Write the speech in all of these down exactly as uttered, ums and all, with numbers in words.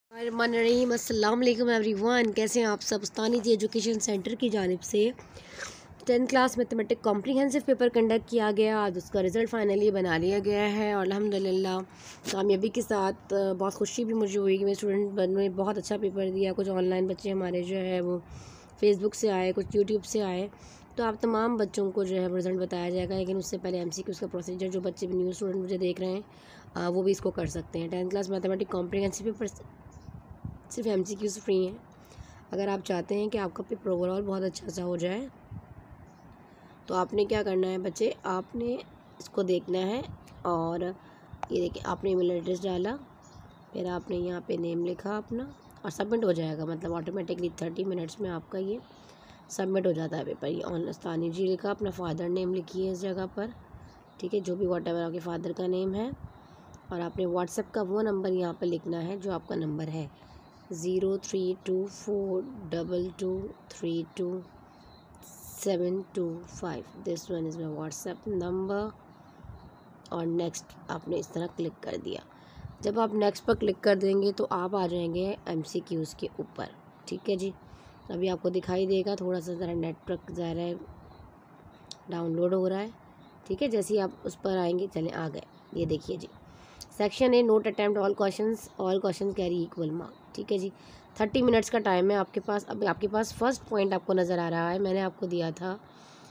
रहीम अस्सलाम वालेकुम एवरीवन, कैसे हैं आप सब। उस्तानी जी एजुकेशन सेंटर की जानिब से tenth class mathematic comprehensive paper conduct किया गया। आज उसका रिज़ल्ट फाइनली बना लिया गया है और अल्हम्दुलिल्लाह कामयाबी के साथ बहुत खुशी भी मुझे हुई कि मेरे स्टूडेंट ने बहुत अच्छा पेपर दिया। कुछ ऑनलाइन बच्चे हमारे जो है वो फेसबुक से आए, कुछ यूट्यूब से आए, तो आप तमाम बच्चों को जो है रिज़ल्ट बताया जाएगा। लेकिन उससे पहले एम सी क्यूज़ का प्रोसीजर जो बच्चे न्यू स्टूडेंट मुझे देख रहे हैं वो भी इसको कर सकते हैं। Tenth class mathematic comprehensive paper सिर्फ एम सी क्यूज़ फ्री हैं। अगर आप चाहते हैं कि आपका पेपर ओवरऑल बहुत अच्छा सा हो जाए तो आपने क्या करना है बच्चे, आपने इसको देखना है और ये देखिए आपने ईमेल एड्रेस डाला, फिर आपने यहाँ पे नेम लिखा अपना और सबमिट हो जाएगा। मतलब ऑटोमेटिकली थर्टी मिनट्स में आपका ये सबमिट हो जाता है पेपर। ये ऑन उस्तानी जी लिखा, अपना फादर नेम लिखिए इस जगह पर, ठीक है, जो भी वॉट एवर आपके फादर का नेम है। और आपने व्हाट्सएप का वो नंबर यहाँ पर लिखना है जो आपका नंबर है zero three two four double two three two seven two five. This one is my WhatsApp number. और नेक्स्ट आपने इस तरह क्लिक कर दिया। जब आप नेक्स्ट पर क्लिक कर देंगे तो आप आ जाएंगे एम सी क्यूज़ के ऊपर, ठीक है जी। अभी आपको दिखाई देगा, थोड़ा सा ज़रा नेट पर ज़रा है डाउनलोड हो रहा है, ठीक है। जैसे ही आप उस पर आएंगे, चलें आ गए, ये देखिए जी। Section A note attempt all questions, all question carry equal mark, ठीक है जी। थर्टी मिनट्स का टाइम है आपके पास। अब आपके पास फर्स्ट पॉइंट आपको नज़र आ रहा है, मैंने आपको दिया था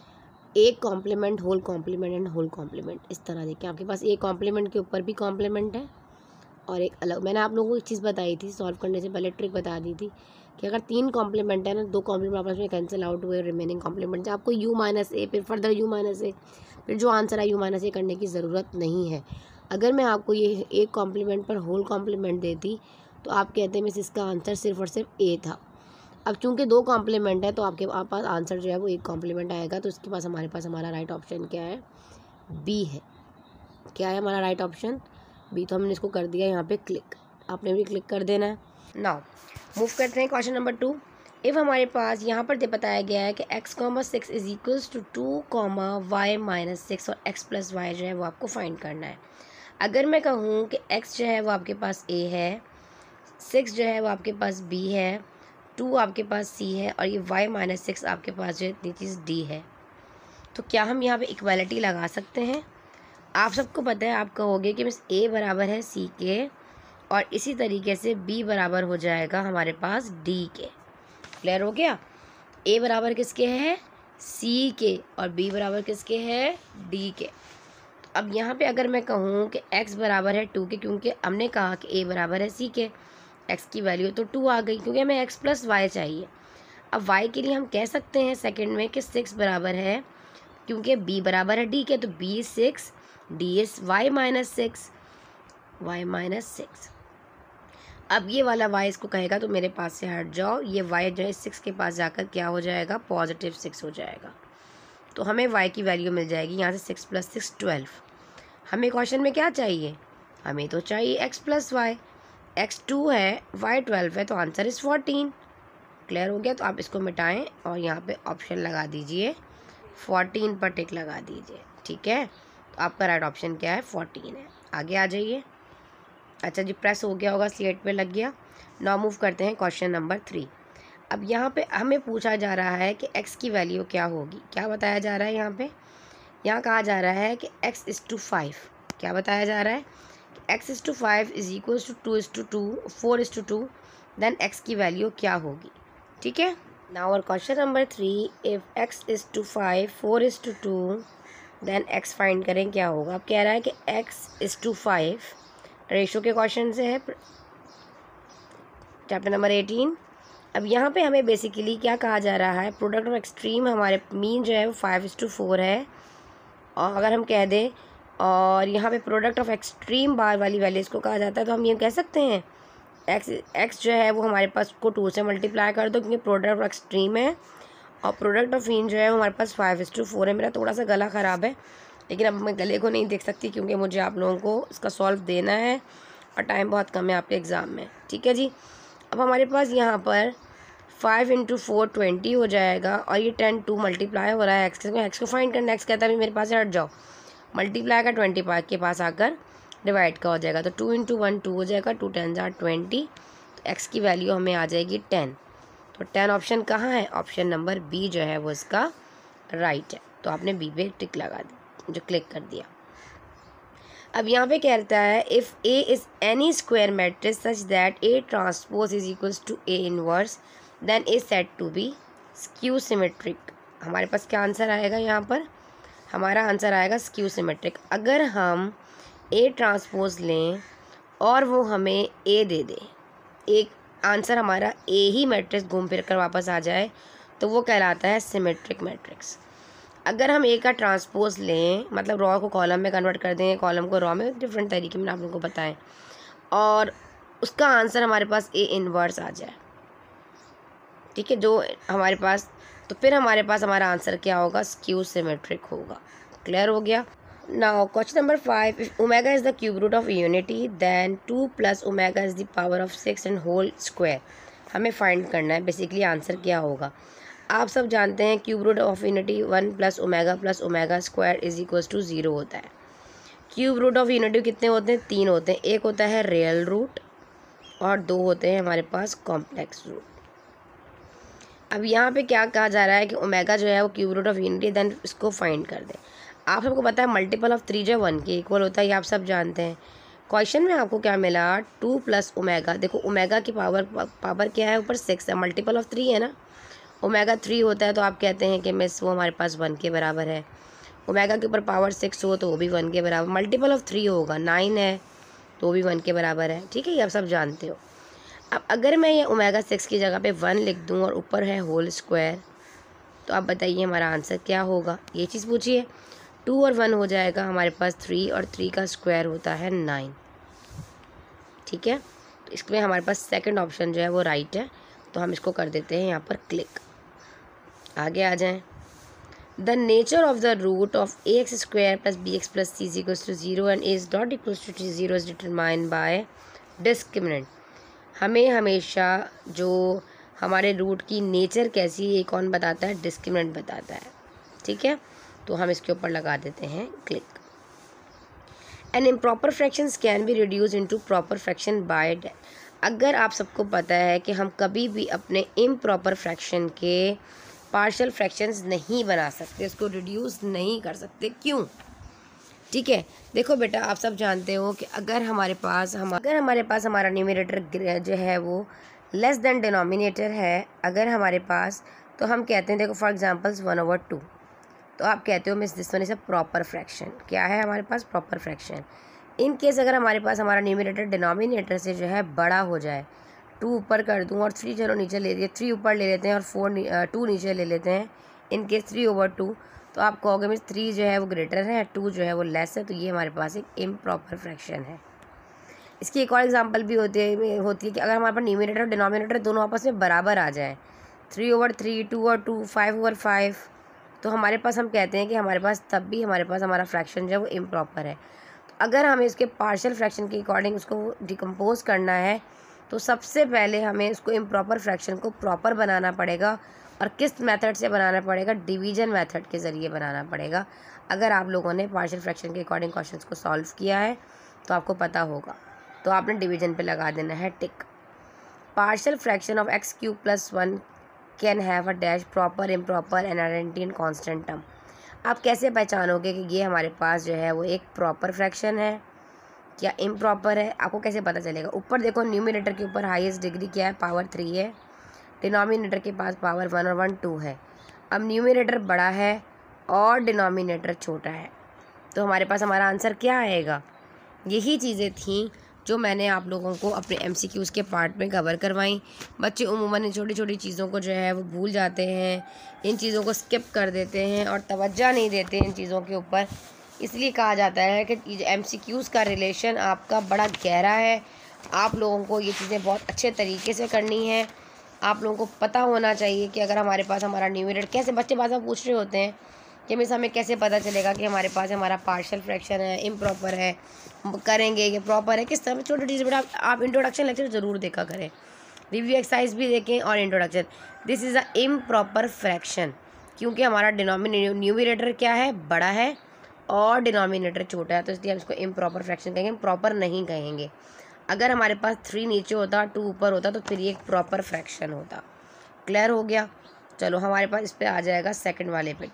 एक complement, whole complement and whole complement. इस तरह देखिए आपके पास एक कॉम्प्लीमेंट के ऊपर भी कॉम्प्लीमेंट है और एक अलग। मैंने आप लोगों को एक चीज़ बताई थी, सॉल्व करने से पहले ट्रिक बता दी थी कि अगर तीन कॉम्प्लीमेंट है ना, दो कॉम्प्लीमेंट आपस में कैंसिल आउट हुए, रिमेनिंग कॉम्प्लीमेंट आपको यू माइनस ए, फिर फर्दर यू माइनस ए, फिर जो आंसर है यू माइनस ए करने की ज़रूरत नहीं है। अगर मैं आपको ये एक कॉम्प्लीमेंट पर होल कॉम्प्लीमेंट देती तो आप कहते हैं मिस इसका आंसर सिर्फ और सिर्फ ए था। अब चूंकि दो कॉम्प्लीमेंट है तो आपके आप पास आंसर जो है वो एक कॉम्प्लीमेंट आएगा। तो इसके पास हमारे पास हमारा राइट ऑप्शन क्या है, बी है। क्या है हमारा राइट ऑप्शन, बी। तो हमने इसको कर दिया यहाँ पे क्लिक, आपने भी क्लिक कर देना है। नाउ मूव करते हैं क्वेश्चन नंबर टू। इफ़ हमारे पास यहाँ पर बताया गया है कि x comma six is equals to two comma y minus six और एक्स प्लस वाई जो है वो आपको फाइंड करना है। अगर मैं कहूँ कि x जो है वो आपके पास a है, सिक्स जो है वो आपके पास b है, टू आपके पास c है और ये y माइनस सिक्स आपके पास जो है इतनी चीज़ d है, तो क्या हम यहाँ पे इक्वालिटी लगा सकते हैं। आप सबको पता है, आप कहोगे कि मिस a बराबर है c के और इसी तरीके से b बराबर हो जाएगा हमारे पास d के। क्लियर हो गया। a बराबर किसके है, c के, और b बराबर किसके है, d के। अब यहाँ पे अगर मैं कहूँ कि x बराबर है टू के, क्योंकि हमने कहा कि a बराबर है c के, x की वैल्यू तो टू आ गई क्योंकि हमें x प्लस वाई चाहिए। अब y के लिए हम कह सकते हैं सेकंड में कि सिक्स बराबर है, क्योंकि b बराबर है d के, तो b six, d is y minus six, y minus six. अब ये वाला y इसको कहेगा तो मेरे पास से हट जाओ, ये y जो है सिक्स के पास जाकर क्या हो जाएगा, पॉजिटिव सिक्स हो जाएगा। तो हमें y की वैल्यू मिल जाएगी यहाँ से सिक्स प्लस सिक्स ट्वेल्व। हमें क्वेश्चन में क्या चाहिए, हमें तो चाहिए x plus y. X two है, y ट्वेल्व है, तो आंसर इज़ फोर्टीन। क्लियर हो गया। तो आप इसको मिटाएं और यहाँ पे ऑप्शन लगा दीजिए, फोर्टीन पर टिक लगा दीजिए, ठीक है। तो आपका राइट ऑप्शन क्या है, फोर्टीन है। आगे आ जाइए। अच्छा जी, प्रेस हो गया होगा, स्लेट पे लग गया। नाउ मूव करते हैं क्वेश्चन नंबर थ्री। अब यहाँ पे हमें पूछा जा रहा है कि x की वैल्यू क्या होगी। क्या बताया जा रहा है यहाँ पे, यहाँ कहा जा रहा है कि x इज़ टू फाइव। क्या बताया जा रहा है कि x is to five is equals to two is to two, four is to two, then x की वैल्यू क्या होगी, ठीक है। नाउ और question number three, if x is to five, four is to two, then x find करें क्या होगा। अब कह रहा है कि x is to five, ratio के क्वेश्चन से है, चैप्टर नंबर एटीन। अब यहाँ पे हमें बेसिकली क्या कहा जा रहा है, प्रोडक्ट ऑफ एक्सट्रीम हमारे मीन जो है वो फाइव इज़ टू फोर है। और अगर हम कह दें, और यहाँ पे प्रोडक्ट ऑफ एक्सट्रीम बार वाली वैल्यूज़ को कहा जाता है, तो हम ये कह सकते हैं एक्स एक्स जो है वो हमारे पास को टू से मल्टीप्लाई कर दो, क्योंकि प्रोडक्ट ऑफ एक्सट्रीम है। और प्रोडक्ट ऑफ मीन जो है वो हमारे पास फाइव इज़ टू फोर है। मेरा थोड़ा सा गला ख़राब है, लेकिन अब मैं गले को नहीं देख सकती क्योंकि मुझे आप लोगों को इसका सॉल्व देना है और टाइम बहुत कम है आपके एग्ज़ाम में, ठीक है जी। अब हमारे पास यहाँ पर फाइव इंटू फोर ट्वेंटी हो जाएगा और ये टेन टू मल्टीप्लाई हो रहा है एक्स के, एक्स को फाइंड करना। एक्स कहता है मेरे पास हट जाओ, मल्टीप्लाई का ट्वेंटी के पास आकर डिवाइड का हो जाएगा, तो टू इंटू वन टू हो जाएगा, टू टेन जार ट्वेंटी, एक्स की वैल्यू हमें आ जाएगी टेन। तो टेन ऑप्शन कहाँ है? ऑप्शन नंबर बी जो है वो इसका राइट है। तो आपने बी पे टिक लगा दी, जो क्लिक कर दिया। अब यहाँ पे कहता है if A is any square matrix such that A transpose is equals to A inverse then A said to be skew symmetric. हमारे पास क्या आंसर आएगा यहाँ पर? हमारा आंसर आएगा स्क्यू सिमेट्रिक। अगर हम ए ट्रांसपोज लें और वो हमें ए दे दे, एक आंसर हमारा ए ही मैट्रिक्स घूम फिर कर वापस आ जाए, तो वो कहलाता है सिमेट्रिक मैट्रिक्स। अगर हम ए का ट्रांसपोज लें, मतलब रॉ को कॉलम में कन्वर्ट कर दें, कॉलम को रॉ में, डिफरेंट तरीके में आप लोगों को बताएं, और उसका आंसर हमारे पास ए इनवर्स आ जाए, ठीक है, जो हमारे पास, तो फिर हमारे पास हमारा आंसर क्या होगा? स्क्यू सिमेट्रिक होगा। क्लियर हो गया? Now question number five, if omega is the cube root of unity then two plus omega is the power of six and whole square. हमें फाइंड करना है बेसिकली आंसर क्या होगा। आप सब जानते हैं cube root of unity one plus omega plus omega square is equals to zero होता है। क्यूब रूट ऑफ यूनिटी कितने होते हैं? तीन होते हैं। एक होता है रियल रूट और दो होते हैं हमारे पास कॉम्प्लेक्स रूट। अब यहाँ पे क्या कहा जा रहा है कि ओमेगा जो है वो cube root of unity, then इसको फाइंड कर दें। आप सबको पता है मल्टीपल ऑफ थ्री जो वन के इक्वल होता है, ये आप सब जानते हैं। क्वेश्चन में आपको क्या मिला? Two plus omega. देखो ओमेगा की पावर पावर क्या है? ऊपर सिक्स है, मल्टीपल ऑफ थ्री है ना। ओमेगा थ्री होता है तो आप कहते हैं कि मिस वो हमारे पास वन के बराबर है। ओमेगा के ऊपर पावर सिक्स हो तो वो भी वन के बराबर, मल्टीपल ऑफ थ्री होगा, नाइन है तो वो भी वन के बराबर है, ठीक है, ये आप सब जानते हो। अब अगर मैं ये ओमेगा सिक्स की जगह पे वन लिख दूँ और ऊपर है होल स्क्वायर, तो आप बताइए हमारा आंसर क्या होगा? ये चीज़ पूछिए। टू और वन हो जाएगा हमारे पास थ्री, और थ्री का स्क्वायर होता है नाइन, ठीक है। तो इसमें हमारे पास सेकंड ऑप्शन जो है वो राइट है, तो हम इसको कर देते हैं यहाँ पर क्लिक। आगे आ जाएं। The nature of the root of a x square plus b x plus c is equals to zero and is not equals to zero is determined by discriminant. हमें हमेशा जो हमारे रूट की नेचर कैसी है कौन बताता है? डिस्क्रिमिनेंट बताता है, ठीक है। तो हम इसके ऊपर लगा देते हैं click. An improper fractions can be reduce into proper fraction by. अगर आप सबको पता है कि हम कभी भी अपने इम्प्रॉपर फ्रैक्शन के पार्शियल फ्रैक्शंस नहीं बना सकते, इसको रिड्यूस नहीं कर सकते, क्यों? ठीक है, देखो बेटा, आप सब जानते हो कि अगर हमारे पास हम अगर हमारे पास हमारा न्यूमरेटर जो है वो लेस देन डिनोमिनेटर है, अगर हमारे पास, तो हम कहते हैं, देखो for examples one over two, तो आप कहते हो miss this one is a proper fraction. क्या है हमारे पास? Proper fraction. इन केस अगर हमारे पास हमारा न्यूमरेटर डिनोमिनेटर से जो है बड़ा हो जाए, टू ऊपर कर दूँ और थ्री चलो नीचे ले लिए, थ्री ऊपर ले लेते हैं और फोर टू नीचे ले लेते हैं, in case three over two, तो आप कहोगे मिस थ्री जो है वो ग्रेटर है, टू जो है वो लेस है, तो ये हमारे पास एक इम्प्रॉपर फ्रैक्शन है। इसकी एक और एग्जांपल भी होती है होती है कि अगर हमारे पास न्यूमरेटर और डिनोमिनेटर दोनों आपस में बराबर आ जाए, three over three, two over two, five over five, तो हमारे पास हम कहते हैं कि हमारे पास तब भी हमारे पास हमारा फ्रैक्शन जो है वो इम्प्रॉपर है। तो अगर हमें इसके पार्शियल फ्रैक्शन के अकॉर्डिंग उसको डिकम्पोज करना है, तो सबसे पहले हमें उसको इम्प्रॉपर फ्रैक्शन को प्रॉपर बनाना पड़ेगा। और किस मेथड से बनाना पड़ेगा? डिवीजन मेथड के ज़रिए बनाना पड़ेगा। अगर आप लोगों ने पार्शियल फ्रैक्शन के अकॉर्डिंग क्वेश्चंस को सॉल्व किया है तो आपको पता होगा, तो आपने डिवीजन पे लगा देना है tick. Partial fraction of x cube plus one can have a dash proper, improper and identity and constant term. आप कैसे पहचानोगे कि ये हमारे पास जो है वो एक प्रॉपर फ्रैक्शन है क्या इम्प्रॉपर है? आपको कैसे पता चलेगा? ऊपर देखो, न्यूमरेटर के ऊपर हाईएस्ट डिग्री क्या है? पावर थ्री है। डिनोमिनेटर के पास पावर वन और वन टू है। अब न्यूमरेटर बड़ा है और डिनोमिनेटर छोटा है, तो हमारे पास हमारा आंसर क्या आएगा? यही चीज़ें थी जो मैंने आप लोगों को अपने एमसीक्यूज़ के पार्ट में कवर करवाई। बच्चे उमूमन इन छोटी छोटी चीज़ों को जो है वो भूल जाते हैं, इन चीज़ों को स्किप कर देते हैं और तवज्जो नहीं देते इन चीज़ों के ऊपर। इसलिए कहा जाता है कि एमसीक्यूज़ का रिलेशन आपका बड़ा गहरा है। आप लोगों को ये चीज़ें बहुत अच्छे तरीके से करनी है। आप लोगों को पता होना चाहिए कि अगर हमारे पास हमारा न्यूमरेटर, कैसे बच्चे बार बार पूछ रहे होते हैं कि मिस हमें कैसे पता चलेगा कि हमारे पास हमारा पार्शियल फ्रैक्शन है, इम्प्रॉपर है, करेंगे ये प्रॉपर है, किस तरह? छोटी चीज़ बेटा आप इंट्रोडक्शन लेक्चर ज़रूर देखा करें, रिव्यू एक्सरसाइज भी देखें और introduction. This is a improper fraction, क्योंकि हमारा डिनोमिनेटर न्यूमरेटर क्या है? बड़ा है और डिनोमिनेटर छोटा है, तो इसलिए हम इसको इम्प्रॉपर फ्रैक्शन कहेंगे, प्रॉपर नहीं कहेंगे। अगर हमारे पास थ्री नीचे होता टू ऊपर होता तो फिर ये एक प्रॉपर फ्रैक्शन होता। क्लियर हो गया। चलो हमारे पास इस पे आ जाएगा सेकंड वाले पे।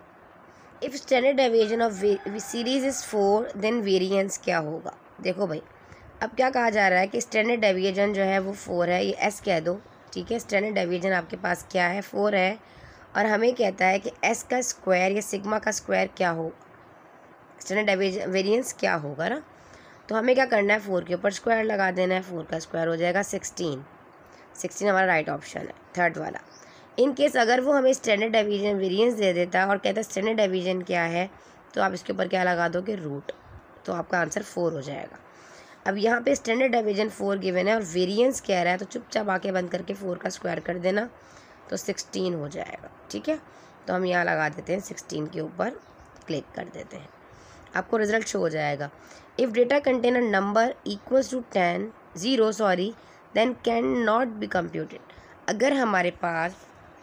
If standard deviation of series is four then variance क्या होगा। देखो भाई, अब क्या कहा जा रहा है कि स्टैंडर्ड डेविएशन जो है वो फोर है, ये एस कह दो, ठीक है। स्टैंडर्ड डेविएशन आपके पास क्या है, फोर है, और हमें कहता है कि एस का स्क्वायर या सिग्मा का स्क्वायर क्या होगा, स्टैंडर्ड डेविएशन वेरिएंस क्या होगा ना। तो हमें क्या करना है, फोर के ऊपर स्क्वायर लगा देना है। फोर का स्क्वायर हो जाएगा सिक्सटीन। सिक्सटीन हमारा राइट ऑप्शन है, थर्ड वाला। इन केस अगर वो हमें स्टैंडर्ड डेविएशन वेरिएंस दे देता और कहता है स्टैंडर्ड डेविएशन क्या है, तो आप इसके ऊपर क्या लगा दोगे, रूट, तो आपका आंसर फोर हो जाएगा। अब यहाँ पे स्टैंडर्ड डेविएशन फोर गिवन है और वेरिएंस कह रहा है, तो चुपचाप आके बंद करके फोर का स्क्वायर कर देना, तो सिक्सटीन हो जाएगा, ठीक है। तो हम यहाँ लगा देते हैं, सिक्सटीन के ऊपर क्लिक कर देते हैं, आपको रिजल्ट शो हो जाएगा। If data contain a number equals to ten zero sorry then can not be computed. अगर हमारे पास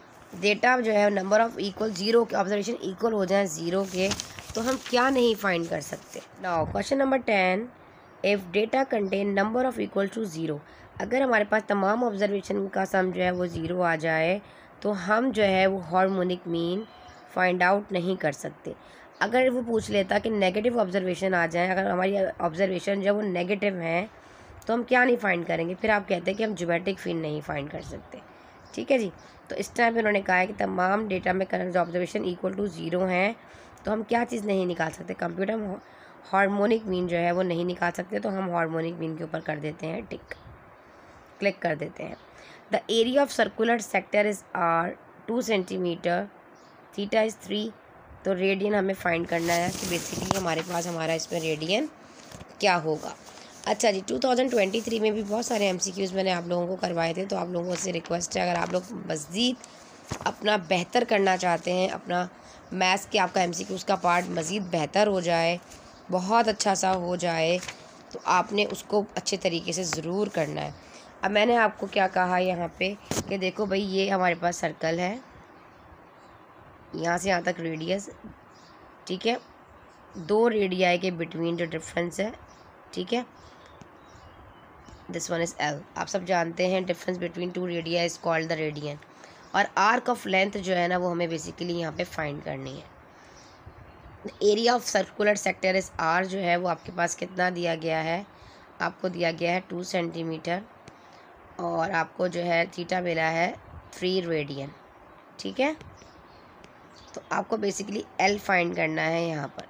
डेटा जो है नंबर ऑफ इक्वल ज़ीरो के ऑब्जर्वेशन इक्वल हो जाए ज़ीरो के, तो हम क्या नहीं फाइंड कर सकते। Now question number ten, if data contain number of equal to zero. अगर हमारे पास तमाम ऑब्जर्वेशन का सम जो है वो ज़ीरो आ जाए, तो हम जो है वो हार्मोनिक मीन फाइंड आउट नहीं कर सकते। अगर वो पूछ लेता कि नेगेटिव ऑब्जर्वेशन आ जाए, अगर हमारी ऑब्जर्वेशन जो है वो नेगेटिव है, तो हम क्या नहीं फाइंड करेंगे, फिर आप कहते हैं कि हम ज्योमेट्रिक मीन नहीं फाइंड कर सकते, ठीक है जी। तो इस टाइम पे उन्होंने कहा है कि तमाम डेटा में जो ऑब्जर्वेशन इक्वल टू ज़ीरो हैं, तो हम क्या चीज़ नहीं निकाल सकते, कंप्यूटर हार्मोनिक मीन जो है वो नहीं निकाल सकते। तो हम हार्मोनिक मीन के ऊपर कर देते हैं टिक, क्लिक कर देते हैं। The area of circular sector is r two centimetre, theta is three. तो रेडियन हमें फाइंड करना है कि बेसिकली हमारे पास हमारा इसमें रेडियन क्या होगा। अच्छा जी, टू थाउजेंड ट्वेंटी थ्री में भी बहुत सारे एमसीक्यूज़ मैंने आप लोगों को करवाए थे, तो आप लोगों से रिक्वेस्ट है, अगर आप लोग मज़ीद अपना बेहतर करना चाहते हैं, अपना मैथ्स के आपका एमसीक्यूज़ का पार्ट मज़ीद बेहतर हो जाए, बहुत अच्छा सा हो जाए, तो आपने उसको अच्छे तरीके से ज़रूर करना है। अब मैंने आपको क्या कहा यहाँ पे कि देखो भाई, ये हमारे पास सर्कल है, यहाँ से यहाँ तक रेडियस, ठीक है, दो रेडियाई के बिटवीन जो डिफरेंस है, ठीक है, दिस वन इज़ एल। आप सब जानते हैं difference between two radii is called the radian. और आर्क ऑफ लेंथ जो है ना, वो हमें बेसिकली यहाँ पे फाइंड करनी है। Area of circular sector is r, जो है वो आपके पास कितना दिया गया है, आपको दिया गया है टू सेंटीमीटर, और आपको जो है थीटा मिला है थ्री रेडियन, ठीक है। तो आपको बेसिकली एल फाइंड करना है यहाँ पर,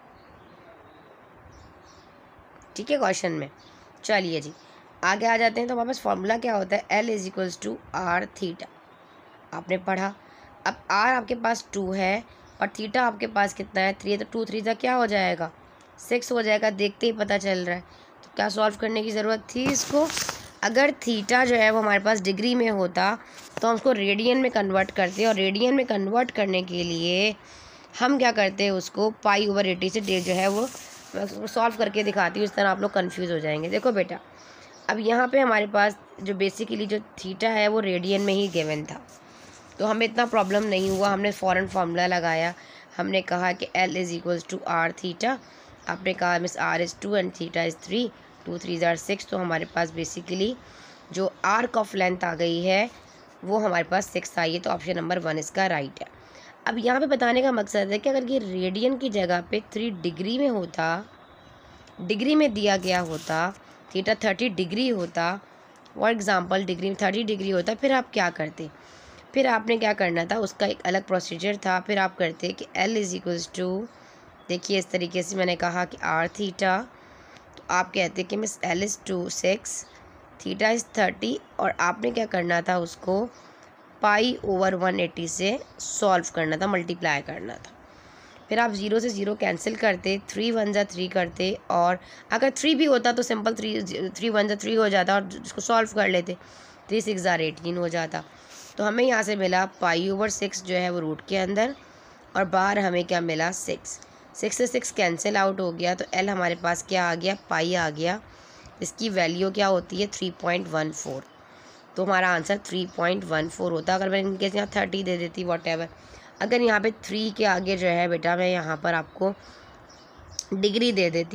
ठीक है, क्वेश्चन में। चलिए जी, आगे आ जाते हैं। तो हमारे पास फॉर्मूला क्या होता है, l is equals to r theta, आपने पढ़ा। अब आर आपके पास टू है और थीटा आपके पास कितना है, थ्री है, तो टू थ्री का क्या हो जाएगा, सिक्स हो जाएगा, देखते ही पता चल रहा है। तो क्या सॉल्व करने की ज़रूरत थी इसको। अगर थीटा जो है वो हमारे पास डिग्री में होता, तो हम उसको रेडियन में कन्वर्ट करते, और रेडियन में कन्वर्ट करने के लिए हम क्या करते हैं, उसको पाई ओवर एटी से डे जो है वो सॉल्व करके दिखाती हूँ, इस तरह आप लोग कंफ्यूज हो जाएंगे। देखो बेटा, अब यहाँ पे हमारे पास जो बेसिकली जो थीटा है वो रेडियन में ही गिवन था, तो हमें इतना प्रॉब्लम नहीं हुआ। हमने फ़ौरन फार्मूला लगाया, हमने कहा कि l is equals to r theta, आपने कहा miss r is two and theta is three, two three ज़ार सिक्स। तो हमारे पास बेसिकली जो आर्क ऑफ लेंथ आ गई है वो हमारे पास सिक्स आई है, तो ऑप्शन नंबर वन इसका राइट है। अब यहाँ पे बताने का मकसद है कि अगर ये रेडियन की जगह पे थ्री डिग्री में होता, डिग्री में दिया गया होता, थीटा थर्टी डिग्री होता, फॉर एग्ज़ाम्पल डिग्री में थर्टी डिग्री होता, फिर आप क्या करते, फिर आपने क्या करना था, उसका एक अलग प्रोसीजर था। फिर आप करते कि एल इज़ इक्वल्स टू, देखिए इस तरीके से मैंने कहा कि आर थीटा, तो आप कहते कि miss l is two six, theta is thirty, और आपने क्या करना था, उसको पाई ओवर वन एटी से सॉल्व करना था, मल्टीप्लाई करना था। फिर आप ज़ीरो से ज़ीरो कैंसिल करते, थ्री वन ज़ा थ्री करते, और अगर थ्री भी होता तो सिंपल थ्री थ्री वन ज़ा थ्री हो जाता और उसको सॉल्व कर लेते, थ्री सिक्स ज़ार एटीन हो जाता। तो हमें यहाँ से मिला पाई ओवर सिक्स जो है वो रूट के अंदर, और बाहर हमें क्या मिला, सिक्स। सिक्स से सिक्स कैंसिल आउट हो गया, तो एल हमारे पास क्या आ गया, पाई आ गया। इसकी वैल्यू क्या होती है, थ्री पॉइंट वन फोर। तो हमारा answer three point one four होता। अगर मैं इनके यहाँ थर्टी दे देती, वॉट एवर, अगर यहाँ पे थ्री के आगे जो है बेटा मैं यहाँ पर आपको डिग्री दे देती,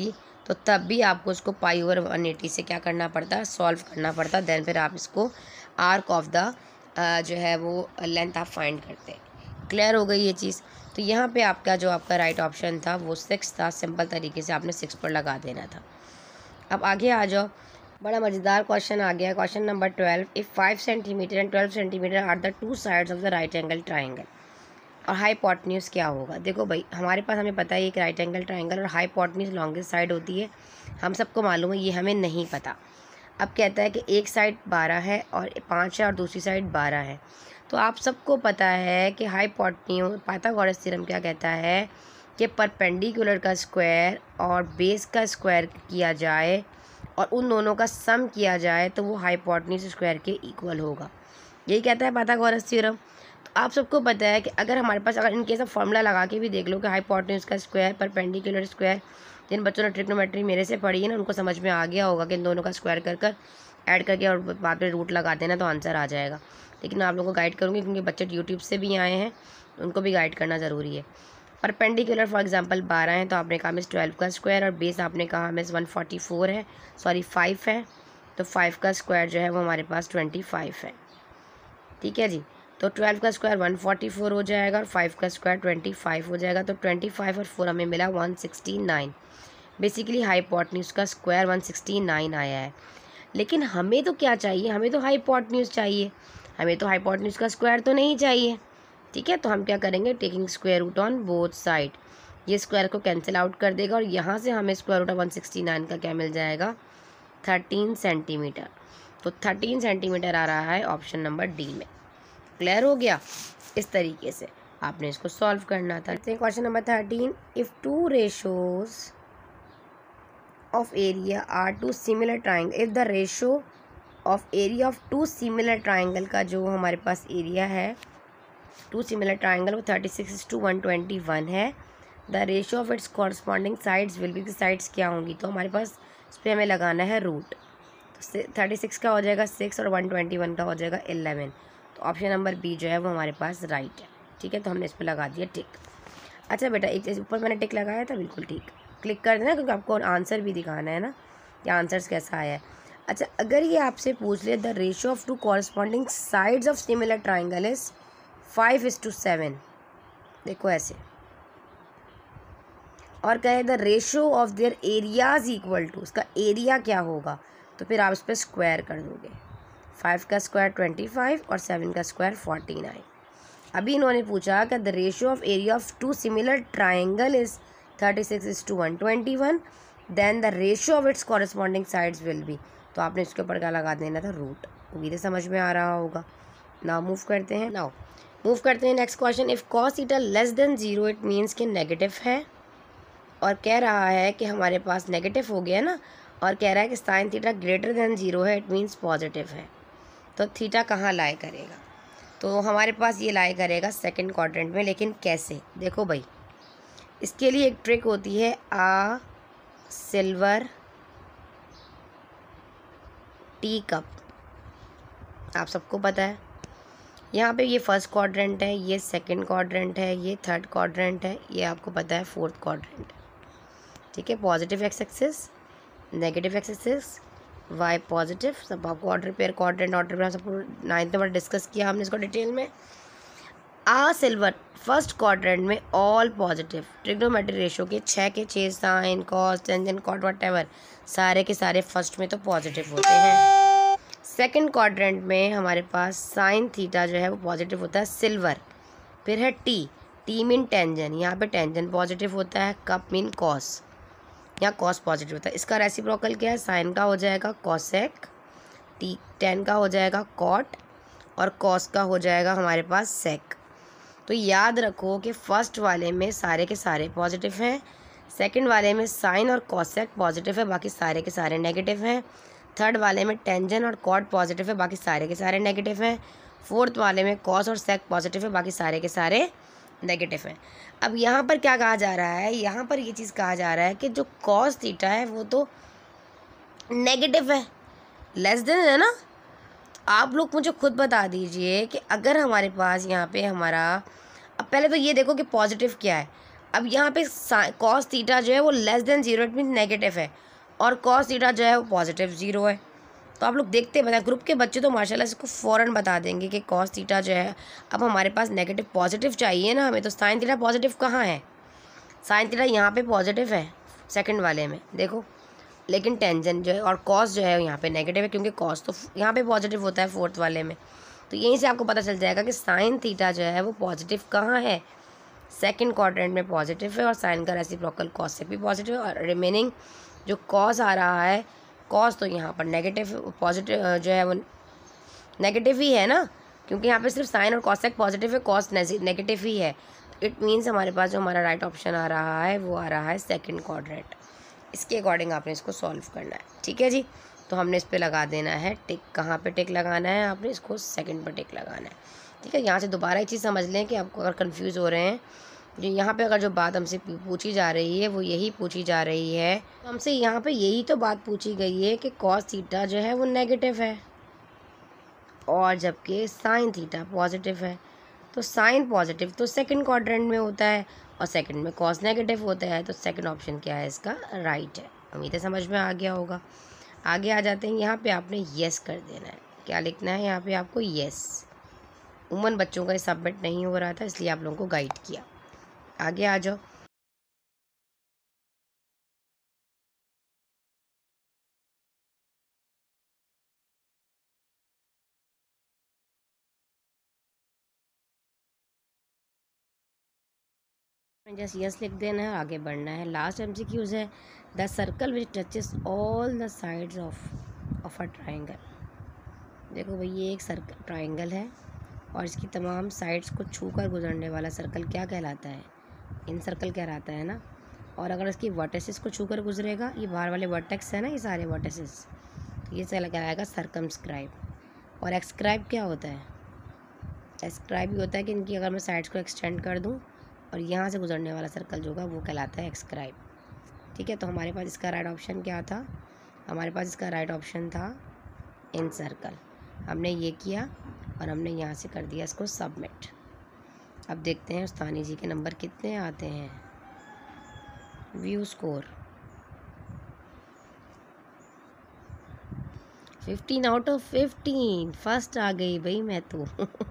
तो तब भी आपको उसको पाई ओवर वन एटी से क्या करना पड़ता है, सॉल्व करना पड़ता। देन फिर आप इसको आर्क ऑफ द जो है वो लेंथ आप फाइंड करते हैं। क्लियर हो गई ये चीज़। तो यहाँ पे आपका जो आपका राइट ऑप्शन था वो सिक्स था। सिंपल तरीके से आपने सिक्स पर लगा देना था। अब आगे आ जाओ, बड़ा मज़ेदार क्वेश्चन आ गया। Question number twelve, if five centimetre and twelve centimetre are the two sides of the right angle triangle और हाइपोटेन्यूज क्या होगा। देखो भाई, हमारे पास हमें पता है एक राइट एंगल ट्राइंगल और हाइपोटेन्यूज लॉन्गेस्ट साइड होती है, हम सबको मालूम है, ये हमें नहीं पता। अब कहता है कि एक साइड बारह है और पाँच है और दूसरी साइड बारह है। तो आप सबको पता है कि हाइपोटेन्यूज, पाइथागोरस थ्योरम क्या कहता है कि परपेंडिकुलर का स्क्वायर और बेस का स्क्वायर किया जाए और उन दोनों का सम किया जाए तो वो हाइपोटेन्यूज स्क्वायर के इक्वल होगा। यही कहता है पाइथागोरस थ्योरम। तो आप सबको पता है कि अगर हमारे पास, अगर इनके सब फॉर्मूला लगा के भी देख लो कि हाइपोटेन्यूज का स्क्वायर परपेंडिकुलर स्क्वायर, जिन बच्चों ने ट्रिग्नोमेट्री मेरे से पढ़ी है ना उनको समझ में आ गया होगा कि इन दोनों का स्क्वायर कर कर ऐड करके और बाद में रूट लगा देना तो आंसर आ जाएगा। लेकिन आप लोगों को गाइड करूँगी क्योंकि बच्चे यूट्यूब से भी आए हैं, उनको भी गाइड करना ज़रूरी है। परपेंडिकुलर फॉर एग्जांपल बारह है तो आपने कहा मिस ट्वेल्व का स्क्वायर और बेस आपने कहा मिस वन फोर्टी फोर है, सॉरी फाइव है, तो फाइव का स्क्वायर जो है वो हमारे पास ट्वेंटी फाइव है। ठीक है जी। तो ट्वेल्व का स्क्वायर वन फोर्टी फोर हो जाएगा और फाइव का स्क्वायर ट्वेंटी फाइव हो जाएगा। तो ट्वेंटी फाइव और फोर हमें मिला one sixty nine. Basically hypotenuse का स्क्वायर वन सिक्सटी नाइन आया है। लेकिन हमें तो क्या चाहिए, हमें तो हाइपोटेन्यूज चाहिए, हमें तो हाइपोटेन्यूज का स्क्वायर तो नहीं चाहिए। ठीक है, तो हम क्या करेंगे, taking square root on both side, ये स्क्वायर को कैंसिल आउट कर देगा और यहाँ से हमें square root of one sixty nine का क्या मिल जाएगा, थर्टीन सेंटीमीटर। तो थर्टीन सेंटीमीटर आ रहा है ऑप्शन नंबर डी में। क्लियर हो गया। इस तरीके से आपने इसको सॉल्व करना था। Question number thirteen, if two ratios of area are two similar triangle, if the ratio of area of two similar triangle का जो हमारे पास एरिया है टू सिमिलर ट्राइंगल वो thirty six to one twenty one है, the ratio of its corresponding sides will be, sides क्या होंगी, तो हमारे पास इस पर हमें लगाना है रूट। तो थर्टी सिक्स का हो जाएगा सिक्स और वन ट्वेंटी वन का हो जाएगा इलेवन। तो ऑप्शन नंबर बी जो है वो हमारे पास राइट है। ठीक है, तो हमने इस पर लगा दिया टिक। अच्छा बेटा, एक चीज़ ऊपर मैंने टिक लगाया था, बिल्कुल ठीक, क्लिक कर देना क्योंकि आपको आंसर भी दिखाना है ना कि आंसर्स कैसा आया है। अच्छा, अगर ये आपसे पूछ ले the ratio of two corresponding sides of similar triangle is five is to seven, देखो ऐसे, और कहे the ratio of their areas equal to, उसका एरिया क्या होगा, तो फिर आप इस पर स्क्वायर कर दोगे। फाइव का स्क्वायर ट्वेंटी फाइव और सेवन का स्क्वायर फोर्टी नाइन। अभी इन्होंने पूछा कि the ratio of area of two similar triangle is thirty six is to one twenty one, then the ratio of its corresponding sides will be, तो आपने इसके ऊपर क्या लगा देना था, रूट। उम्मीद समझ में आ रहा होगा। नाउ मूव करते हैं नाउ मूव करते हैं next question, if cos theta less than zero it means कि नेगेटिव है, और कह रहा है कि हमारे पास नेगेटिव हो गया ना, और कह रहा है कि sine theta greater than zero है, इट मीन्स पॉजिटिव है। तो थीटा कहाँ लाई करेगा, तो हमारे पास ये लाई करेगा सेकंड क्वाड्रेंट में। लेकिन कैसे, देखो भाई, इसके लिए एक ट्रिक होती है, आ सिल्वर टी कप, आप सबको पता है। यहाँ पे ये फर्स्ट क्वाड्रेंट है, ये सेकंड क्वाड्रेंट है, ये थर्ड क्वाड्रेंट है, ये आपको पता है फोर्थ क्वाड्रेंट। ठीक है, positive x axis, negative x axis, y positive, सब आपको order pair quadrant order pair सब नाइन्थ नंबर डिस्कस किया हमने इसको डिटेल में। आ सिल्वर फर्स्ट क्वाड्रेंट में ऑल पॉजिटिव, ट्रिग्नोमेट्री रेशो के छः के छः sine cos tangent cot whatever सारे के सारे फर्स्ट में तो पॉजिटिव होते हैं। सेकंड क्वाड्रेंट में हमारे पास साइन थीटा जो है वो पॉजिटिव होता है सिल्वर। फिर है टी, टी मीन टेंजेंट, यहाँ पे टेंजेंट पॉजिटिव होता है, कप मीन कॉस, यहाँ कॉस पॉजिटिव होता है। इसका रेसिप्रोकल क्या है, साइन का हो जाएगा कॉसेक, टी टेन का हो जाएगा कॉट, और कॉस का हो जाएगा हमारे पास सेक। तो याद रखो कि फर्स्ट वाले में सारे के सारे पॉजिटिव हैं, सेकंड वाले में साइन और कॉसेक पॉजिटिव है, बाकी सारे के सारे नेगेटिव हैं, थर्ड वाले में टेंजेंट और कॉट पॉजिटिव है, बाकी सारे के सारे नेगेटिव हैं, फोर्थ वाले में कॉस और सेक पॉजिटिव है, बाकी सारे के सारे नेगेटिव है। अब यहाँ पर क्या कहा जा रहा है, यहाँ पर ये चीज़ कहा जा रहा है कि जो कॉस थीटा है वो तो नेगेटिव है, लेस देन है ना। आप लोग मुझे खुद बता दीजिए कि अगर हमारे पास यहाँ पे हमारा, अब पहले तो ये देखो कि पॉजिटिव क्या है, अब यहाँ पे कॉस थीटा जो है वो less than zero, it mean negative है, और कॉस थीटा जो है वो पॉजिटिव जीरो है। तो आप लोग देखते हैं, ग्रुप के बच्चे तो माशाल्लाह इसको फ़ौरन बता देंगे कि कॉस थीटा जो है, अब हमारे पास नेगेटिव पॉजिटिव चाहिए ना हमें, तो साइन थीटा पॉजिटिव कहाँ है, साइन थीटा यहाँ पे पॉजिटिव है सेकंड वाले में देखो, लेकिन टेंजेंट जो है और कॉस जो है यहाँ पे नेगेटिव है, क्योंकि कॉस तो यहाँ पे पॉजिटिव होता है फोर्थ वाले में। तो यहीं से आपको पता चल जाएगा कि साइन थीटा जो है वो पॉजिटिव कहाँ है, सेकंड क्वाड्रेंट में पॉजिटिव है, और साइन का रेसिप्रोकल कॉस से भी पॉजिटिव है, और रिमेनिंग जो कॉस आ रहा है, कॉस तो यहाँ पर नेगेटिव, पॉजिटिव जो है वो नेगेटिव ही है ना, क्योंकि यहाँ पे सिर्फ साइन और कॉसेक पॉजिटिव है, कॉस नेगेटिव ही है। इट मीन्स हमारे पास जो हमारा राइट ऑप्शन आ रहा है वो आ रहा है सेकंड क्वाड्रेंट। इसके अकॉर्डिंग आपने इसको सॉल्व करना है, ठीक है जी। तो हमने इस पे लगा देना है टिक, कहाँ पे टिक लगाना है, आपने इसको सेकंड पर टिक लगाना है, ठीक है। यहाँ से दोबारा एक चीज़ समझ लें कि आपको अगर कंफ्यूज हो रहे हैं, जो यहाँ पे अगर जो बात हमसे पूछी जा रही है वो यही पूछी जा रही है, हमसे यहाँ पे यही तो बात पूछी गई है कि कॉस थीटा जो है वो नेगेटिव है और जबकि साइन थीटा पॉजिटिव है। तो साइन पॉजिटिव तो सेकंड क्वाड्रेंट में होता है और सेकंड में कॉस नेगेटिव होता है, तो सेकंड ऑप्शन क्या है इसका, राइट है। उम्मीद है समझ में आ गया होगा। आगे आ जाते हैं, यहाँ पे आपने येस कर देना है। क्या लिखना है यहाँ पे आपको, येस। उमन बच्चों का सबमिट नहीं हो रहा था इसलिए आप लोगों को गाइड किया। आगे आ जाओ। जस्ट यस लिख देना है, आगे बढ़ना है। लास्ट एमसीक्यूज है, the circle which touches all the sides of of a triangle. देखो भाई ये एक सर्कल ट्राइंगल है और इसकी तमाम साइड्स को छूकर गुजरने वाला सर्कल क्या कहलाता है, इन सर्कल कहलाता है ना। और अगर इसकी वर्टिसेस को छूकर गुजरेगा, ये बाहर वाले वर्टेक्स है ना, ये सारे वर्टिसेस, तो ये चला कहलाएगा सर्कमस्क्राइब। और एक्सक्राइब क्या होता है, एक्सक्राइब भी होता है कि इनकी अगर मैं साइड्स को एक्सटेंड कर दूँ और यहाँ से गुजरने वाला सर्कल जो होगा वो कहलाता है एक्सक्राइब, ठीक है। तो हमारे पास इसका राइट ऑप्शन क्या था, हमारे पास इसका राइट ऑप्शन था इन सर्कल। हमने ये किया और हमने यहाँ से कर दिया इसको सबमिट। अब देखते हैं उस्तानी जी के नंबर कितने आते हैं। You score fifteen out of fifteen, first आ गई भाई मैं तो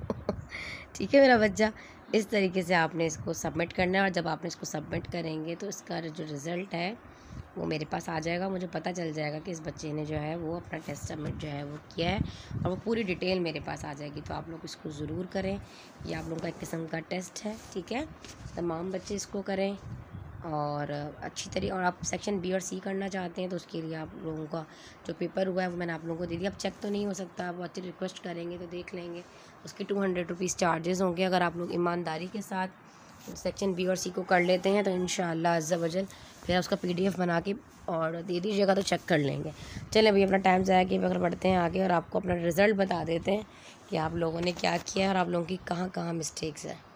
ठीक है मेरा बच्चा। इस तरीके से आपने इसको सबमिट करना है और जब आपने इसको सबमिट करेंगे तो इसका जो रिज़ल्ट है वो मेरे पास आ जाएगा। मुझे पता चल जाएगा कि इस बच्चे ने जो है वो अपना टेस्ट सबमिट जो है वो किया है और वो पूरी डिटेल मेरे पास आ जाएगी। तो आप लोग इसको ज़रूर करें, ये आप लोगों का एक किस्म का टेस्ट है, ठीक है। तमाम बच्चे इसको करें और अच्छी तरीके, और आप सेक्शन बी और सी करना चाहते हैं तो उसके लिए आप लोगों का जो पेपर हुआ है वो मैंने आप लोगों को दे दिया। अब चेक तो नहीं हो सकता, आप अच्छी रिक्वेस्ट करेंगे तो देख लेंगे। उसके टू हंड्रेड रुपीज़ चार्जेस होंगे। अगर आप लोग ईमानदारी के साथ सेक्शन बी और सी को कर लेते हैं तो इंशाअल्लाह अज़्ज़ा वजल फिर उसका पीडीएफ बना के और दे दीजिएगा तो चेक कर लेंगे। चलें भाई अपना टाइम ज़ाया किए बगैर बढ़ते हैं आगे और आपको अपना रिज़ल्ट बता देते हैं कि आप लोगों ने क्या किया और आप लोगों की कहाँ कहाँ मिस्टेक्स है।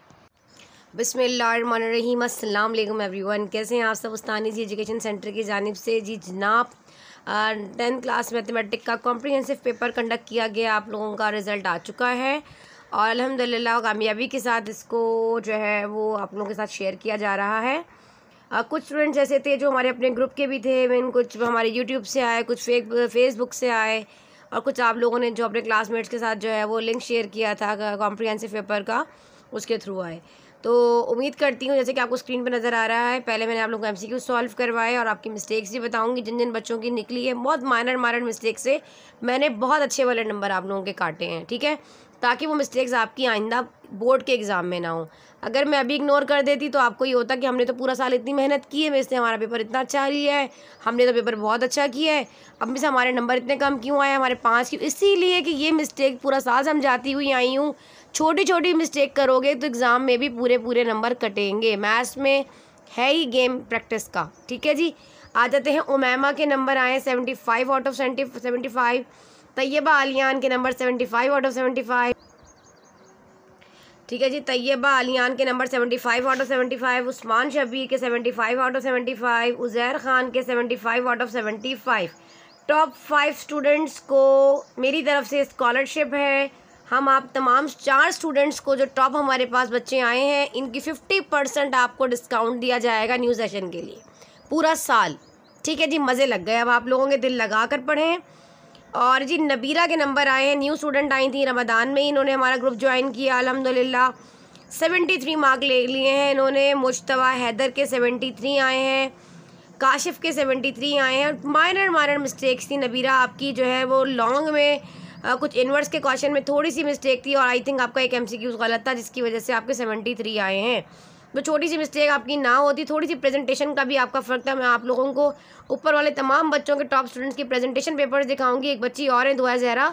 बिस्मिल्लाहिर्रहमानिर्रहीम, अस्सलाम वालेकुम एवरीवन। कैसे हैं आप सब। उस्तानी जी एजुकेशन सेंटर की जानिब से जी जनाब टेंथ क्लास मैथमेटिक का कॉम्प्रिहेंसिव पेपर कंडक्ट किया गया। आप लोगों का रिज़ल्ट आ चुका है और अल्हम्दुलिल्लाह कामयाबी के साथ इसको जो है वो आप लोगों के साथ शेयर किया जा रहा है। आ, कुछ स्टूडेंट्स ऐसे थे जो हमारे अपने ग्रुप के भी थे, मीन कुछ हमारे यूट्यूब से आए, कुछ फेक फेसबुक से आए और कुछ आप लोगों ने जो अपने क्लासमेट्स के साथ जो है वो लिंक शेयर किया था कॉम्प्रिहेंसिव पेपर का, उसके थ्रू आए। तो उम्मीद करती हूँ जैसे कि आपको स्क्रीन पर नज़र आ रहा है, पहले मैंने आप लोगों को एमसीक्यू सॉल्व करवाए और आपकी मिस्टेक्स भी बताऊंगी जिन जिन बच्चों की निकली है। बहुत माइनर माइनर मिस्टेक से मैंने बहुत अच्छे वाले नंबर आप लोगों के काटे हैं, ठीक है, ताकि वो मिस्टेक्स आपकी आइंदा बोर्ड के एग्ज़ाम में ना हो। अगर मैं अभी इग्नोर कर देती तो आपको ये होता कि हमने तो पूरा साल इतनी मेहनत की है, इसने हमारा पेपर इतना अच्छा लिया है, हमने तो पेपर बहुत अच्छा किया है, अब से हमारे नंबर इतने कम क्यों आए, हमारे पाँच क्यों। इसीलिए कि ये मिस्टेक पूरा साल समझाती हुई आई हूँ। छोटी छोटी मिस्टेक करोगे तो एग्ज़ाम में भी पूरे पूरे नंबर कटेंगे। मैथ्स में है ही गेम प्रैक्टिस का, ठीक है जी। आ जाते हैं, उमैमा के नंबर आए seventy five out of seventy seventy five Tayyaba Aliyan के number seventy five out of seventy five, ठीक है जी। तैयबा आलियान के number seventy five out of seventy five, Usman Shabbir के seventy five out of seventy five, Uzair Khan के seventy five out of seventy five. Top five students को मेरी तरफ से स्कॉलरशिप है। हम आप तमाम चार स्टूडेंट्स को जो टॉप हमारे पास बच्चे आए हैं इनकी फिफ्टी परसेंट आपको डिस्काउंट दिया जाएगा न्यू सेशन के लिए पूरा साल। ठीक है जी, मज़े लग गए। अब आप लोगों के दिल लगा कर पढ़ें। और जी नबीरा के नंबर आए हैं, न्यू स्टूडेंट आई थी रमज़ान में, इन्होंने हमारा ग्रुप ज्वाइन किया अल्हम्दुलिल्लाह। सेवेंटी थ्री मार्क ले लिए हैं इन्होंने। मुश्तबा हैदर के सेवेंटी थ्री आए हैं, काशिफ के सेवेंटी थ्री आए हैं। माइनर माइनर मिस्टेक्स थी नबीरा आपकी जो है वो लॉन्ग में आ, कुछ इन्वर्स के क्वेश्चन में थोड़ी सी मिस्टेक थी और आई थिंक आपका एक एमसीक्यूज गलत था जिसकी वजह से आपके सेवेंटी थ्री आए हैं। तो छोटी सी मिस्टेक आपकी ना होती, थोड़ी सी प्रेजेंटेशन का भी आपका फ़र्क था। मैं आप लोगों को ऊपर वाले तमाम बच्चों के टॉप स्टूडेंट्स की प्रेजेंटेशन पेपर्स दिखाऊंगी। एक बच्ची और है दुआ ज़हरा,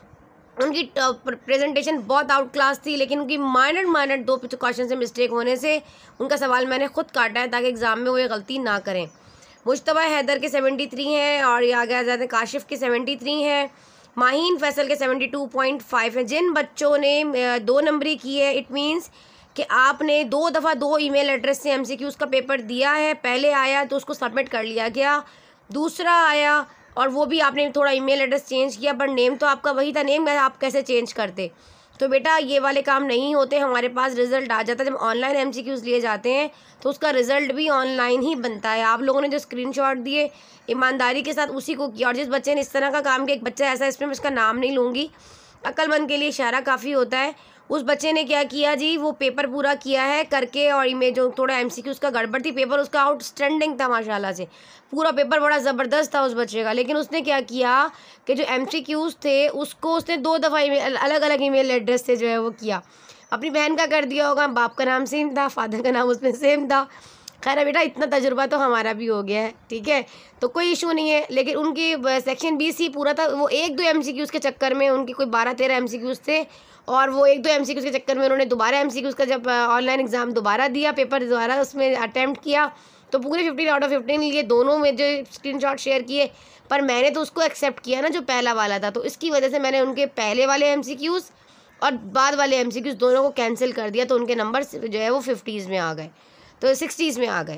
उनकी प्रेजेंटेशन बहुत आउट क्लास थी लेकिन उनकी माइनर माइनर दो क्वेश्चन से मिस्टेक होने से उनका सवाल मैंने खुद काटा है ताकि एग्ज़ाम में वो ये गलती ना करें। मुश्तबा हैदर के सेवेंटी थ्री हैं और ये आगे आ जाते हैं काशिफ के सेवेंटी थ्री हैं, माहीन फैसल के सेवेंटी टू पॉइंट फाइव है। जिन बच्चों ने दो नंबरी की है इट मीन्स कि आपने दो दफ़ा दो ईमेल एड्रेस से एमसीक्यूज़ का पेपर दिया है। पहले आया तो उसको सबमिट कर लिया गया, दूसरा आया और वो भी आपने थोड़ा ईमेल एड्रेस चेंज किया पर नेम तो आपका वही था, नेम आप कैसे चेंज करते। तो बेटा ये वाले काम नहीं होते, हमारे पास रिज़ल्ट आ जाता है। जब ऑनलाइन एमसीक्यूज़ लिए जाते हैं तो उसका रिज़ल्ट भी ऑनलाइन ही बनता है। आप लोगों ने जो स्क्रीनशॉट दिए ईमानदारी के साथ उसी को किया और जिस बच्चे ने इस तरह का काम किया, एक बच्चा ऐसा, इसमें मैं इसका नाम नहीं लूँगी, अक्लमंद के लिए इशारा काफ़ी होता है। उस बच्चे ने क्या किया जी, वो पेपर पूरा किया है करके और इमेज जो थोड़ा एमसीक्यू उसका गड़बड़ थी, पेपर उसका आउटस्टैंडिंग था माशाल्लाह से, पूरा पेपर बड़ा ज़बरदस्त था उस बच्चे का। लेकिन उसने क्या किया कि जो एमसीक्यूज़ थे उसको उसने दो दफ़ा ईमेल अलग अलग ईमेल एड्रेस से जो है वो किया। अपनी बहन का कर दिया होगा, बाप का नाम सेम था, फादर का नाम उसमें सेम था। खैर है बेटा, इतना तजुर्बा तो हमारा भी हो गया है, ठीक है, तो कोई इशू नहीं है। लेकिन उनकी सेक्शन बी सी पूरा था, वो एक दो एमसीक्यूज़ के चक्कर में उनकी कोई बारह तेरह एमसीक्यूज़ थे और वो एक दो एमसीक्यूज़ के चक्कर में उन्होंने दोबारा एमसीक्यूज़ का जब ऑनलाइन एग्ज़ाम दोबारा दिया, पेपर दोबारा उसमें अटैम्प्ट किया तो पूरे फिफ्टीन आउट ऑफ फिफ्टीन लिए, दोनों में जो स्क्रीनशॉट शेयर किए। पर मैंने तो उसको एक्सेप्ट किया ना जो पहला वाला था, तो इसकी वजह से मैंने उनके पहले वाले एमसीक्यूज़ और बाद वाले एमसीक्यूज़ दोनों को कैंसिल कर दिया, तो उनके नंबर जो है वो फिफ्टीज़ में आ गए, तो सिक्सटीज़ में आ गए।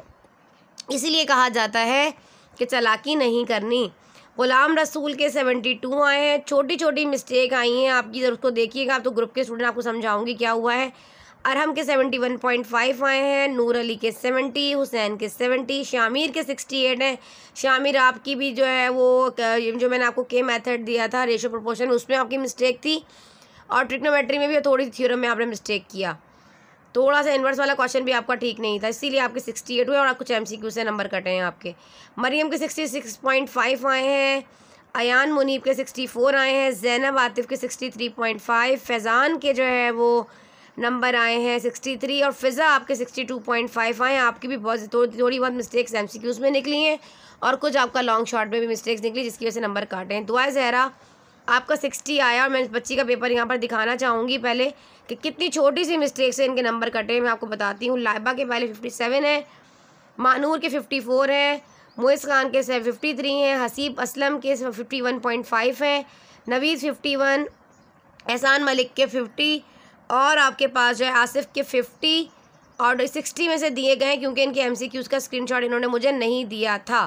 इसीलिए कहा जाता है कि चालाकी नहीं करनी। ग़ुलाम रसूल के सेवेंटी टू आए हैं, छोटी छोटी मिस्टेक आई हैं आपकी, ज़रूर उसको देखिएगा। आप तो ग्रुप के स्टूडेंट, आपको समझाऊंगी क्या हुआ है। अरहम के सेवेंटी वन पॉइंट फाइव आए हैं, नूर अली के सेवेंटी, हुसैन के सेवेंटी, शामिर के सिक्सटी एट हैं। शामिर आपकी भी जो है वो जो मैंने आपको के मेथड दिया था रेशो प्रोपोर्शन, उसमें आपकी मिस्टेक थी और ट्रिग्नोमेट्री में भी थोड़ी थ्योरम में आपने मिस्टेक किया, थोड़ा सा इन्वर्स वाला क्वेश्चन भी आपका ठीक नहीं था, इसीलिए आपके सिक्सटी एट हुए और कुछ एमसीक्यू से नंबर कटे हैं आपके। मरियम के सिक्सटी सिक्स पॉइंट फाइव आए हैं, अयान मुनीब के सिक्सटी फोर आए हैं, ज़ैनब आतिफ़ के sixty three point five, Faizan के जो है वो नंबर आए हैं सिक्सटी थ्री और फ़िज़ा आपके सिक्सटी टू पॉइंट फाइव आए हैं। आपकी भी बहुत थोड़ी थोड़ी बहुत मिस्टेक्स एमसीक्यूज़ में निकली हैं और कुछ आपका लॉन्ग शॉट में भी मिस्टेक्स निकली जिसकी वजह से नंबर काटे हैं। दुआ ज़हरा आपका सिक्सटी आया और मैं इस बच्ची का पेपर यहाँ पर दिखाना चाहूँगी पहले कि कितनी छोटी सी मिस्टेक से इनके नंबर कटे हैं, मैं आपको बताती हूँ। लाइबा के पहले फिफ्टी सेवन है, मानूर के फिफ्टी फोर है, मुइस खान के फिफ्टी थ्री हैं, हसीब असलम के फिफ्टी वन पॉइंट फाइव है, नवीज़ फिफ्टी वन, एहसान मलिक के फिफ्टी और आपके पास जो है आसिफ के फिफ्टी और सिक्सटी में से दिए गए हैं क्योंकि इनके एमसीक्यूज़ का स्क्रीनशॉट इन्होंने मुझे नहीं दिया था।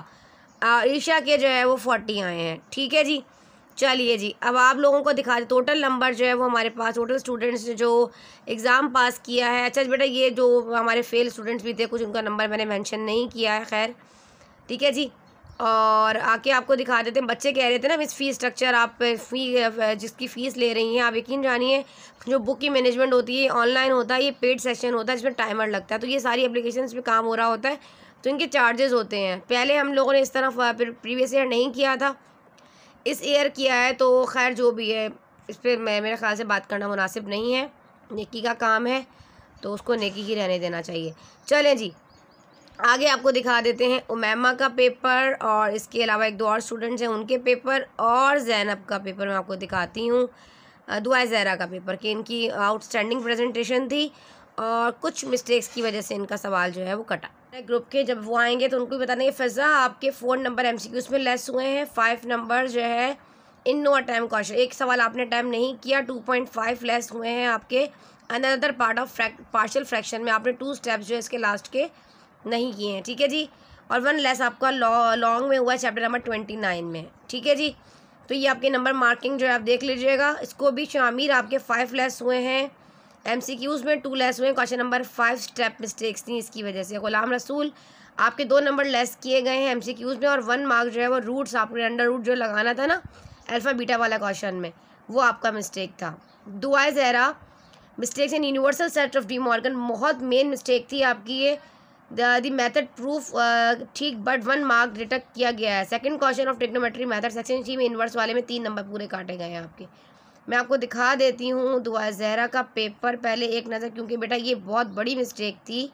ईशा के जो है वो फोर्टी आए हैं, ठीक है जी। चलिए जी, अब आप लोगों को दिखा दे टोटल नंबर जो है वो हमारे पास, टोटल स्टूडेंट्स ने जो एग्ज़ाम पास किया है। अच्छा बेटा, ये जो हमारे फेल स्टूडेंट्स भी थे कुछ, उनका नंबर मैंने मेंशन नहीं किया है, खैर ठीक है जी। और आके आपको दिखा देते हैं, बच्चे कह रहे थे ना मिस फ़ी स्ट्रक्चर आप फ़ी जिसकी फ़ीस ले रही हैं आप यकीन जानिए जो बुक की मैनेजमेंट होती है ऑनलाइन होता है, ये पेड सेशन होता है जिसमें टाइमर लगता है, तो ये सारी एप्लीकेशंस पे काम हो रहा होता है तो इनके चार्जेस होते हैं। पहले हम लोगों ने इस तरह प्रीवियस ईयर नहीं किया था, इस ईयर किया है, तो खैर जो भी है इस पर मैं मेरे ख्याल से बात करना मुनासिब नहीं है, नेकी का काम है तो उसको नेकी ही रहने देना चाहिए। चलें जी, आगे आपको दिखा देते हैं उमैमा का पेपर और इसके अलावा एक दो और स्टूडेंट्स हैं उनके पेपर और ज़ैनब का पेपर मैं आपको दिखाती हूँ, दुआ ज़हरा का पेपर कि इनकी आउटस्टैंडिंग प्रेजेंटेशन थी और कुछ मिस्टेक्स की वजह से इनका सवाल जो है वो कटा। ग्रुप के जब वो आएंगे तो उनको भी बताना है फ़ज़ा आपके फोर नंबर एमसीक्यूज़ में लेस हुए हैं, फाइव नंबर जो है इन नो अटैम्प्ट क्वेश्चन, एक सवाल आपने अटैम्प्ट नहीं किया, टू पॉइंट फाइव लेस हुए हैं आपके another part of partial fraction में, आपने टू स्टेप्स जो है इसके लास्ट के नहीं किए हैं, ठीक है जी। और वन लेस आपका लॉन्ग में हुआ है चैप्टर नंबर ट्वेंटी नाइन में, ठीक है जी। तो ये आपके नंबर मार्किंग जो है आप देख लीजिएगा। इसको भी शामिर आपके फाइव लेस हुए हैं, एमसीक्यूज़ में टू लेस हुए हैं। Question number five step mistakes थी इसकी वजह से। गुलाम रसूल आपके दो नंबर लेस किए गए हैं एमसीक्यूज़ में, और वन मार्क जो है वो रूट्स आपने अंडर रूट जो लगाना था ना अल्फ़ा बीटा वाला क्वेश्चन में, वो आपका मिस्टेक था। Dua Zahra mistakes in universal set of De Morgan, बहुत मेन मिस्टेक थी आपकी ये। द मेथड प्रूफ ठीक बट वन मार्क डिटेक्ट किया गया है। Second question of trigonometry method section C में इन्वर्स वाले में तीन नंबर पूरे काटे गए हैं आपके। मैं आपको दिखा देती हूँ दुआ ज़हरा का पेपर, पहले एक नज़र, क्योंकि बेटा ये बहुत बड़ी मिस्टेक थी।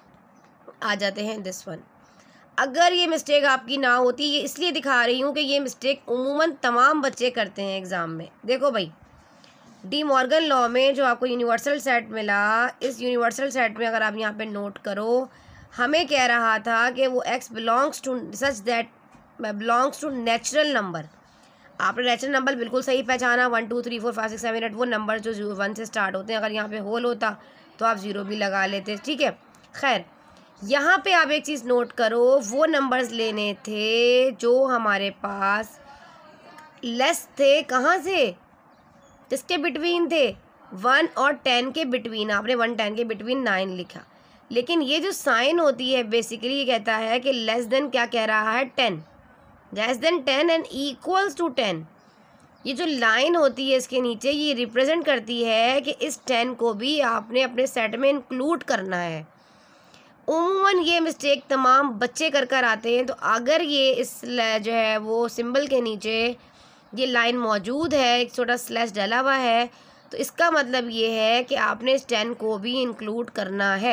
आ जाते हैं दिस वन। अगर ये मिस्टेक आपकी ना होती, ये इसलिए दिखा रही हूँ कि ये मिस्टेक उमूमन तमाम बच्चे करते हैं एग्ज़ाम में। देखो भाई, डी मॉर्गन लॉ में जो आपको यूनिवर्सल सेट मिला, इस यूनिवर्सल सेट में अगर आप यहाँ पे नोट करो, हमें कह रहा था कि वो x belongs to such that belongs to natural number. आपने नेचुरल नंबर बिल्कुल सही पहचाना, one two three four five six seven eight, वो नंबर जो वन से स्टार्ट होते हैं। अगर यहाँ पे होल होता तो आप ज़ीरो भी लगा लेते, ठीक है। खैर, यहाँ पे आप एक चीज़ नोट करो, वो नंबर्स लेने थे जो हमारे पास लेस थे, कहाँ से, किसके बिटवीन थे, वन और टेन के बिटवीन। आपने वन टेन के बिटवीन नाइन लिखा, लेकिन ये जो साइन होती है बेसिकली ये कहता है कि लेस देन क्या कह रहा है, ten, less than ten and equals to ten. ये जो लाइन होती है इसके नीचे, ये रिप्रेजेंट करती है कि इस टेन को भी आपने अपने सेट में इंक्लूड करना है। उमूमन ये मिस्टेक तमाम बच्चे कर कर आते हैं। तो अगर ये इस जो है वो सिंबल के नीचे ये लाइन मौजूद है, एक छोटा स्लैश डला हुआ है, तो इसका मतलब ये है कि आपने इस टेन को भी इंक्लूड करना है,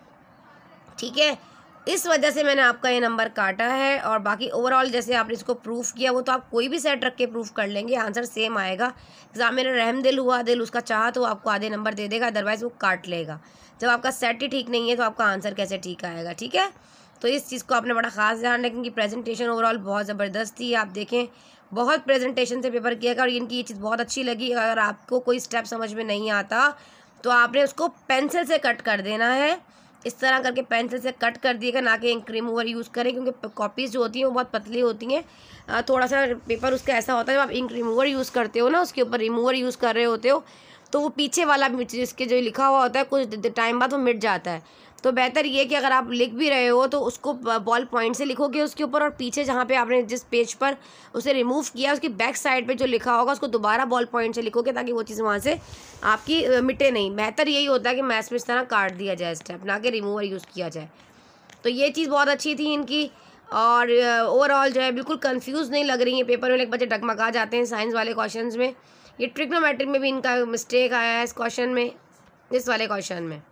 ठीक है। इस वजह से मैंने आपका ये नंबर काटा है। और बाकी ओवरऑल जैसे आपने इसको प्रूफ किया, वो तो आप कोई भी सेट रख के प्रूफ कर लेंगे, आंसर सेम आएगा। एग्जाम में रहम दिल हुआ, दिल उसका चाहा तो आपको आधे नंबर दे देगा, अदरवाइज़ वो काट लेगा। जब आपका सेट ही ठीक नहीं है तो आपका आंसर कैसे ठीक आएगा, ठीक है। तो इस चीज़ को आपने बड़ा ख़ास ध्यान रखें कि प्रेजेंटेशन ओवरऑल बहुत ज़बरदस्त थी। आप देखें, बहुत प्रेजेंटेशन से पेपर किया गया, और इनकी ये चीज़ बहुत अच्छी लगी। अगर आपको कोई स्टेप समझ में नहीं आता तो आपने उसको पेंसिल से कट कर देना है, इस तरह करके पेंसिल से कट कर दिएगा, ना कि इंक रिमूवर यूज़ करें, क्योंकि कॉपीज़ जो होती हैं वो बहुत पतली होती हैं। थोड़ा सा पेपर उसका ऐसा होता है, जब आप इंक रिमूवर यूज़ करते हो ना, उसके ऊपर रिमूवर यूज़ कर रहे होते हो, तो वो पीछे वाला जिसके जो लिखा हुआ होता है कुछ टाइम बाद वो मिट जाता है। तो बेहतर ये कि अगर आप लिख भी रहे हो तो उसको बॉल पॉइंट से लिखोगे उसके ऊपर, और पीछे जहाँ पे आपने जिस पेज पर उसे रिमूव किया उसकी बैक साइड पे जो लिखा होगा उसको दोबारा बॉल पॉइंट से लिखोगे, ताकि वो चीज़ वहाँ से आपकी मिटे नहीं। बेहतर यही होता है कि मैथ्स में इस तरह काट दिया जाए स्टेप, ना कि रिमूवर यूज़ किया जाए। तो ये चीज़ बहुत अच्छी थी इनकी। और ओवरऑल जो है बिल्कुल कन्फ्यूज़ नहीं लग रही है पेपर में। एक बच्चे डगमगा जाते हैं साइंस वाले क्वेश्चन में। ये ट्रिग्नोमेट्री में भी इनका मिस्टेक आया है इस क्वेश्चन में, इस वाले क्वेश्चन में।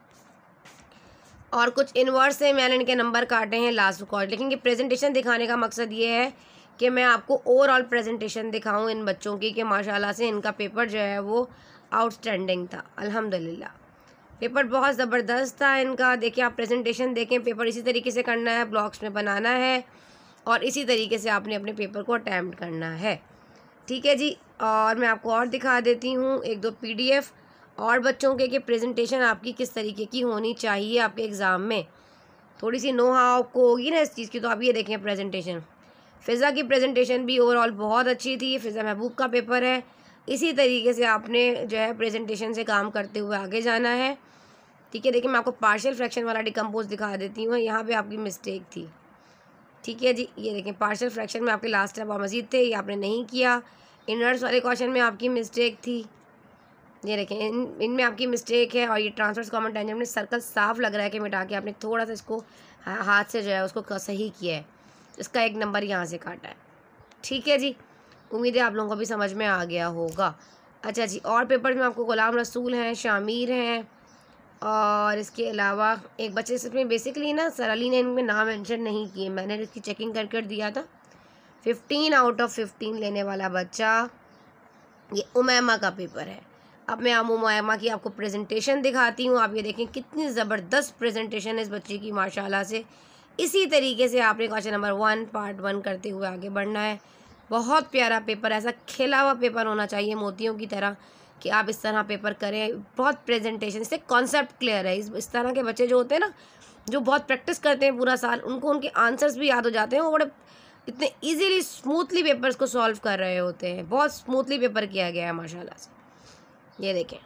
और कुछ इन्वर्स से मैंने इनके नंबर काटे हैं लास्ट क्वार्टर। लेकिन ये प्रेजेंटेशन दिखाने का मकसद ये है कि मैं आपको ओवरऑल प्रेजेंटेशन दिखाऊं इन बच्चों की, कि माशाल्लाह से इनका पेपर जो है वो आउटस्टैंडिंग था, अल्हम्दुलिल्लाह। पेपर बहुत ज़बरदस्त था इनका। देखिए, आप प्रेजेंटेशन देखें, पेपर इसी तरीके से करना है, ब्लॉक्स में बनाना है, और इसी तरीके से आपने अपने पेपर को अटैम्प्ट करना है, ठीक है जी। और मैं आपको और दिखा देती हूँ एक दो पीडीएफ और बच्चों के कि प्रेजेंटेशन आपकी किस तरीके की होनी चाहिए आपके एग्ज़ाम में। थोड़ी सी नो हाउ आपको होगी ना इस चीज़ की। तो आप ये देखें प्रेजेंटेशन, फ़िज़ा की प्रेजेंटेशन भी ओवरऑल बहुत अच्छी थी। फ़िज़ा महबूब का पेपर है, इसी तरीके से आपने जो है प्रेजेंटेशन से काम करते हुए आगे जाना है, ठीक है। देखिए, मैं आपको पार्शियल फ्रैक्शन वाला डिकम्पोज दिखा देती हूँ। यहाँ पे आपकी मिस्टेक थी, ठीक है जी। ये देखें, पार्शियल फ्रैक्शन में आपके लास्ट स्टेप और मज़ीद थे, ये आपने नहीं किया। इनवर्स वाले क्वेश्चन में आपकी मिस्टेक थी, ये देखें, इन इनमें आपकी मिस्टेक है। और ये ट्रांसवर्स कॉमन टेंजेंट में सर्कल साफ लग रहा है कि मिटा के आपने थोड़ा सा इसको हाथ से जो है उसको सही किया है, इसका एक नंबर यहाँ से काटा है, ठीक है जी। उम्मीद है आप लोगों को भी समझ में आ गया होगा। अच्छा जी, और पेपर में आपको गुलाम रसूल हैं, शामिर हैं, और इसके अलावा एक बच्चे इसमें बेसिकली ना सर अली ने इनमें नाम मेंशन नहीं किए, मैंने इसकी चेकिंग कर कर दिया था। फिफ्टीन आउट ऑफ फिफ्टीन लेने वाला बच्चा, ये उमैमा का पेपर है। अब मैं आप उमैमा की आपको प्रेजेंटेशन दिखाती हूँ। आप ये देखें कितनी ज़बरदस्त प्रेजेंटेशन है इस बच्चे की माशाल्लाह से। इसी तरीके से आपने question number one part one करते हुए आगे बढ़ना है। बहुत प्यारा पेपर, ऐसा खिला हुआ पेपर होना चाहिए मोतियों की तरह, कि आप इस तरह पेपर करें। बहुत प्रेजेंटेशन, इससे कॉन्सेप्ट क्लियर है। इस इस तरह के बच्चे जो होते हैं ना, जो बहुत प्रैक्टिस करते हैं पूरा साल, उनको उनके आंसर्स भी याद हो जाते हैं। वो बड़े इतने इजीली स्मूथली पेपर्स को सॉल्व कर रहे होते हैं। बहुत स्मूथली पेपर किया गया है माशाल्लाह से। ये देखें,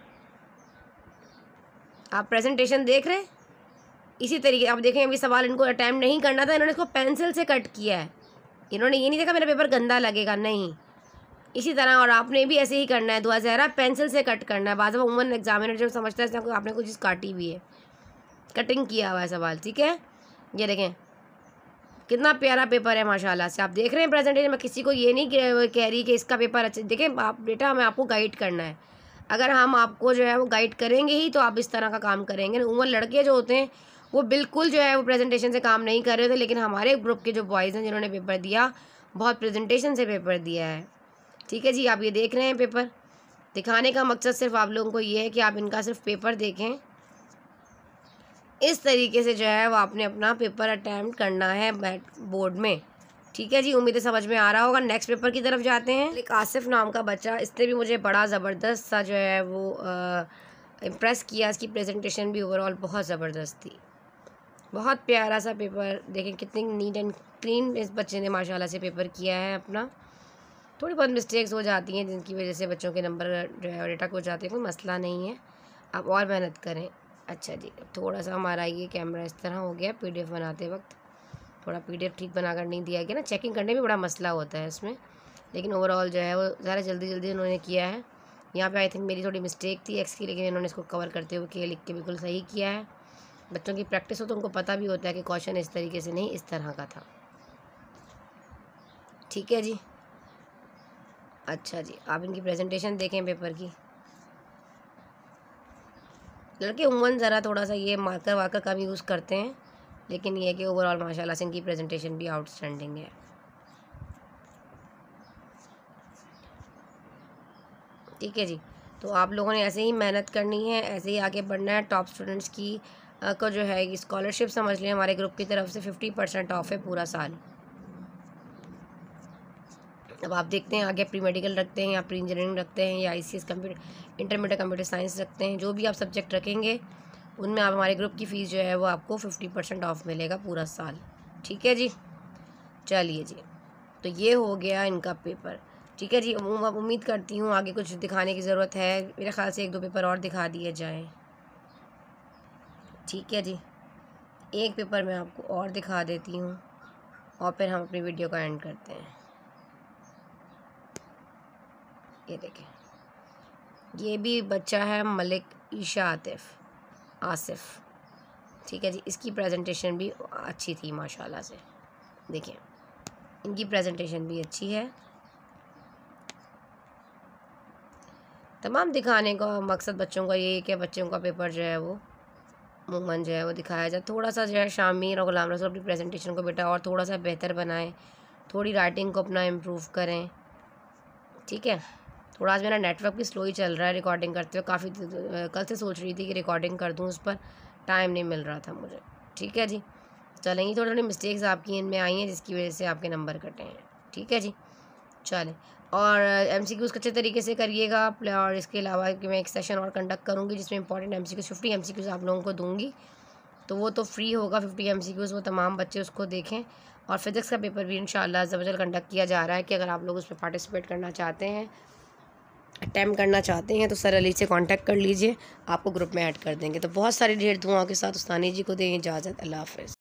आप प्रेजेंटेशन देख रहे हैं, इसी तरीके आप देखें। अभी सवाल इनको अटैम्प्ट नहीं करना था, इन्होंने इसको पेंसिल से कट किया है। इन्होंने ये नहीं देखा मेरा पेपर गंदा लगेगा, नहीं, इसी तरह। और आपने भी ऐसे ही करना है, दुआ ज़हरा पेंसिल से कट करना है। बाज़ उमूमन एग्जामिनर जब समझता है इसमें आपने कुछ चीज़ काटी भी है, कटिंग किया हुआ है सवाल, ठीक है। ये देखें कितना प्यारा पेपर है माशाल्लाह से। आप देख रहे हैं प्रेजेंटेशन में, किसी को ये नहीं कह रही कि इसका पेपर अच्छा। देखें आप बेटा, हमें आपको गाइड करना है। अगर हम आपको जो है वो गाइड करेंगे ही तो आप इस तरह का काम करेंगे। उमूमन लड़के जो होते हैं वो बिल्कुल जो है वो प्रेजेंटेशन से काम नहीं कर रहे थे, लेकिन हमारे ग्रुप के जो बॉयज़ हैं जिन्होंने पेपर दिया, बहुत प्रेजेंटेशन से पेपर दिया है, ठीक है जी। आप ये देख रहे हैं पेपर, दिखाने का मकसद सिर्फ आप लोगों को ये है कि आप इनका सिर्फ पेपर देखें। इस तरीके से जो है वो आपने अपना पेपर अटैम्प्ट करना है बोर्ड में, ठीक है जी। उम्मीद है समझ में आ रहा होगा। नेक्स्ट पेपर की तरफ जाते हैं। एक आसिफ नाम का बच्चा, इसने भी मुझे बड़ा ज़बरदस्त सा जो है वो इम्प्रेस किया। इसकी प्रेजेंटेशन भी ओवरऑल बहुत ज़बरदस्त थी, बहुत प्यारा सा पेपर। देखें कितनी नीट एंड क्लीन इस बच्चे ने माशाल्लाह से पेपर किया है अपना। थोड़ी बहुत मिस्टेक्स हो जाती हैं जिनकी वजह से बच्चों के नंबर जो है रिटक हो जाते हैं, कोई मसला नहीं है, आप और मेहनत करें। अच्छा जी, अब थोड़ा सा हमारा ये कैमरा इस तरह हो गया पीडीएफ बनाते वक्त, थोड़ा पीडीएफ ठीक बनाकर नहीं दिया गया ना, चेकिंग करने में बड़ा मसला होता है इसमें। लेकिन ओवरऑल जो है वो ज़्यादा जल्दी जल्दी उन्होंने किया है। यहाँ पे आई थिंक मेरी थोड़ी मिस्टेक थी एक्स की, लेकिन इन्होंने इसको कवर करते हुए किया, लिख के बिल्कुल सही किया है। बच्चों की प्रैक्टिस हो तो उनको पता भी होता है कि क्वेश्चन इस तरीके से नहीं, इस तरह का था, ठीक है जी। अच्छा जी, आप इनकी प्रेजेंटेशन देखें पेपर की। लड़के उमूमन ज़रा थोड़ा सा ये मार्कर वार्कर कम यूज़ करते हैं, लेकिन ये है कि ओवरऑल माशाल्लाह से इनकी प्रेजेंटेशन भी आउटस्टैंडिंग है, ठीक है जी। तो आप लोगों ने ऐसे ही मेहनत करनी है, ऐसे ही आगे बढ़ना है। टॉप स्टूडेंट्स की आ, को जो है स्कॉलरशिप समझ लें, हमारे ग्रुप की तरफ से फिफ्टी परसेंट ऑफ है पूरा साल। अब आप देखते हैं आगे प्री मेडिकल रखते हैं या प्री इंजीनियरिंग रखते हैं या I C S computer intermediate computer science रखते हैं, जो भी आप सब्जेक्ट रखेंगे उनमें आप हमारे ग्रुप की फ़ीस जो है वो आपको फिफ्टी परसेंट ऑफ मिलेगा पूरा साल, ठीक है जी। चलिए जी, तो ये हो गया इनका पेपर, ठीक है जी। उम्मीद करती हूँ आगे कुछ दिखाने की ज़रूरत है, मेरे ख्याल से एक दो पेपर और दिखा दिए जाएँ, ठीक है जी। एक पेपर मैं आपको और दिखा देती हूँ और फिर हम अपनी वीडियो का एंड करते हैं। ये देखें, ये भी बच्चा है मलिक ईशा आतिफ आसिफ, ठीक है जी। इसकी प्रेजेंटेशन भी अच्छी थी माशाल्लाह से, देखें इनकी प्रेजेंटेशन भी अच्छी है। तमाम दिखाने का मकसद बच्चों का ये है कि बच्चों का पेपर जो है वो अमूमन जो है वो दिखाया जाए। थोड़ा सा जो है शामिर और गुलाम रसूल अपनी प्रेजेंटेशन को बेटा और थोड़ा सा बेहतर बनाएं, थोड़ी राइटिंग को अपना इम्प्रूव करें, ठीक है। थोड़ा आज मेरा नेटवर्क भी स्लो ही चल रहा है रिकॉर्डिंग करते हुए, काफ़ी कल से सोच रही थी कि रिकॉर्डिंग कर दूं, उस पर टाइम नहीं मिल रहा था मुझे, ठीक है जी। चलेंगी, थोड़ी थोड़ी मिस्टेक्स आपकी इनमें आई हैं जिसकी वजह से आपके नंबर कटे हैं, ठीक है जी। चलें, और एमसीक्यूज़ अच्छे तरीके से करिएगा। और इसके अलावा कि मैं एक सेशन और कंडक्ट करूँगी जिसमें इंपॉर्टेंट एमसीक्यूज़ फिफ्टी एमसीक्यूज़ आप लोगों को दूँगी, तो वो तो फ्री होगा फिफ्टी एमसीक्यूज़, वो तमाम बच्चे उसको देखें। और फिज़िक्स का पेपर भी इंशाअल्लाह अज़्ज़ा वजल कंडक्ट किया जा रहा है कि अगर आप लोग उसमें पार्टिसिपेट करना चाहते हैं, अटैम्प्ट करना चाहते हैं, तो सर अली से कांटेक्ट कर लीजिए, आपको ग्रुप में ऐड कर देंगे। तो बहुत सारी ढेर दुआओं के साथ उस्तानी जी को दें इजाज़त। अल्लाह हाफ़िज़।